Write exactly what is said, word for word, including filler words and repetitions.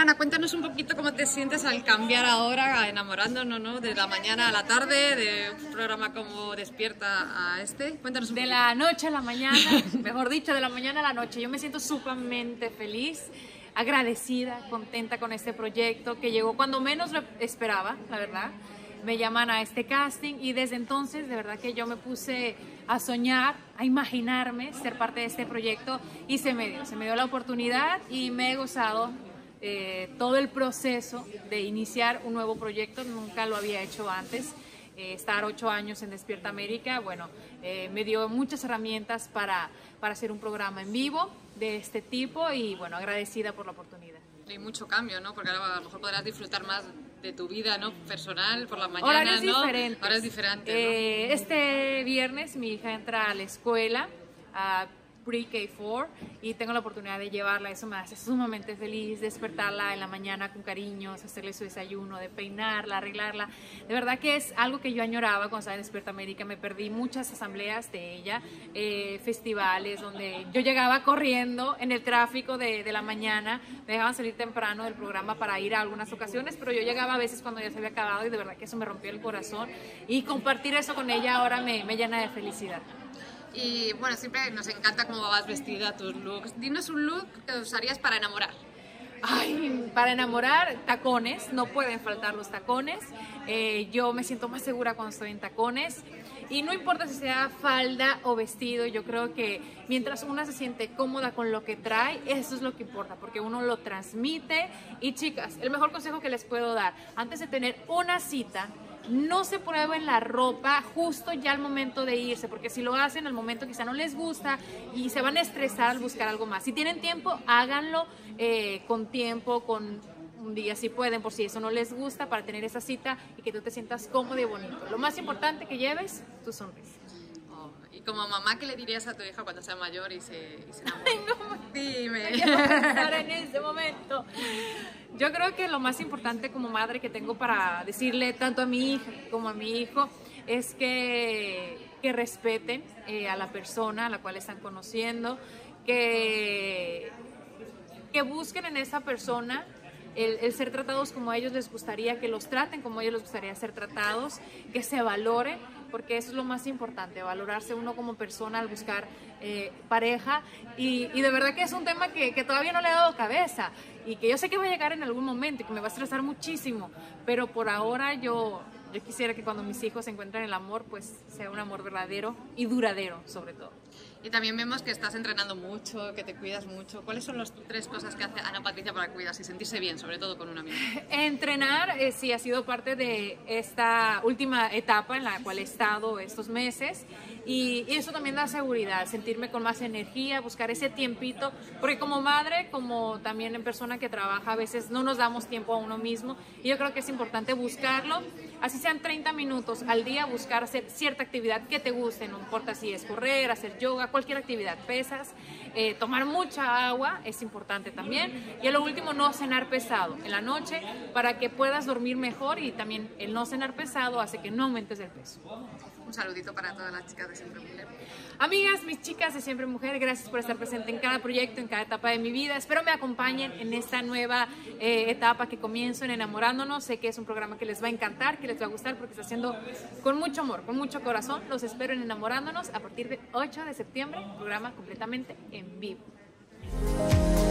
Ana, cuéntanos un poquito cómo te sientes al cambiar ahora, enamorándonos, ¿no? De la mañana a la tarde, de un programa como Despierta a este. Cuéntanos un De poquito. la noche a la mañana, mejor dicho, de la mañana a la noche. Yo me siento sumamente feliz, agradecida, contenta con este proyecto que llegó cuando menos lo esperaba, la verdad. Me llaman a este casting y desde entonces de verdad que yo me puse a soñar, a imaginarme ser parte de este proyecto y se me dio, se me dio la oportunidad y me he gozado eh, todo el proceso de iniciar un nuevo proyecto, nunca lo había hecho antes. Eh, estar ocho años en Despierta América, bueno, eh, me dio muchas herramientas para, para hacer un programa en vivo de este tipo y bueno, agradecida por la oportunidad. Hay mucho cambio, ¿no? Porque ahora a lo mejor podrás disfrutar más de tu vida, ¿no? Personal, por las mañanas, Horarios ¿no? diferentes. Ahora es diferente, ¿no? Eh, este viernes mi hija entra a la escuela, a pre-K cuatro, y tengo la oportunidad de llevarla. Eso me hace sumamente feliz, despertarla en la mañana con cariños, hacerle su desayuno, de peinarla, arreglarla. De verdad que es algo que yo añoraba cuando estaba en Despierta América. Me perdí muchas asambleas de ella, eh, festivales donde yo llegaba corriendo en el tráfico de, de la mañana. Me dejaban salir temprano del programa para ir a algunas ocasiones, pero yo llegaba a veces cuando ya se había acabado y de verdad que eso me rompió el corazón. Y compartir eso con ella ahora me, me llena de felicidad. Y bueno, siempre nos encanta cómo vas vestida, tus looks. Dinos un look que usarías para enamorar. Ay, para enamorar, tacones, no pueden faltar los tacones. Eh, yo me siento más segura cuando estoy en tacones. Y no importa si sea falda o vestido, yo creo que mientras una se siente cómoda con lo que trae, eso es lo que importa, porque uno lo transmite. Y chicas, el mejor consejo que les puedo dar, antes de tener una cita, no se prueben la ropa justo ya al momento de irse, porque si lo hacen al momento quizá no les gusta y se van a estresar al buscar algo más. Si tienen tiempo, háganlo eh, con tiempo, con un día si pueden, por si eso no les gusta, para tener esa cita y que tú te sientas cómodo y bonito. Lo más importante que lleves, tu sonrisa. Oh, y como mamá, ¿qué le dirías a tu hija cuando sea mayor y se, y se enamore? Ay, no, Dime. no quiero pensar en ese momento. Yo creo que lo más importante como madre que tengo para decirle tanto a mi hija como a mi hijo es que, que respeten eh, a la persona a la cual están conociendo, que, que busquen en esa persona el, el ser tratados como a ellos les gustaría, que los traten como a ellos les gustaría ser tratados, que se valoren, porque eso es lo más importante, valorarse uno como persona al buscar eh, pareja y, y de verdad que es un tema que, que todavía no le he dado cabeza y que yo sé que va a llegar en algún momento y que me va a estresar muchísimo, pero por ahora yo, yo quisiera que cuando mis hijos encuentren el amor, pues sea un amor verdadero y duradero sobre todo. Y también vemos que estás entrenando mucho, que te cuidas mucho. ¿Cuáles son las tres cosas que hace Ana Patricia para cuidarse y sentirse bien, sobre todo con una amiga? Entrenar eh, sí ha sido parte de esta última etapa en la cual he estado estos meses y, y eso también da seguridad, sentirme con más energía, buscar ese tiempito, porque como madre, como también en persona que trabaja, a veces no nos damos tiempo a uno mismo y yo creo que es importante buscarlo, así sean treinta minutos al día, buscar hacer cierta actividad que te guste, no importa si es correr, hacer yoga, cualquier actividad, pesas, eh, tomar mucha agua es importante también y a lo último no cenar pesado en la noche para que puedas dormir mejor y también el no cenar pesado hace que no aumentes el peso. Un saludito para todas las chicas de Siempre Mujer. Amigas, mis chicas de Siempre Mujer, gracias por estar presente en cada proyecto, en cada etapa de mi vida. Espero me acompañen en esta nueva eh, etapa que comienzo en Enamorándonos. Sé que es un programa que les va a encantar, que les va a gustar porque está haciendo con mucho amor, con mucho corazón. Los espero en Enamorándonos a partir del ocho de septiembre, programa completamente en vivo.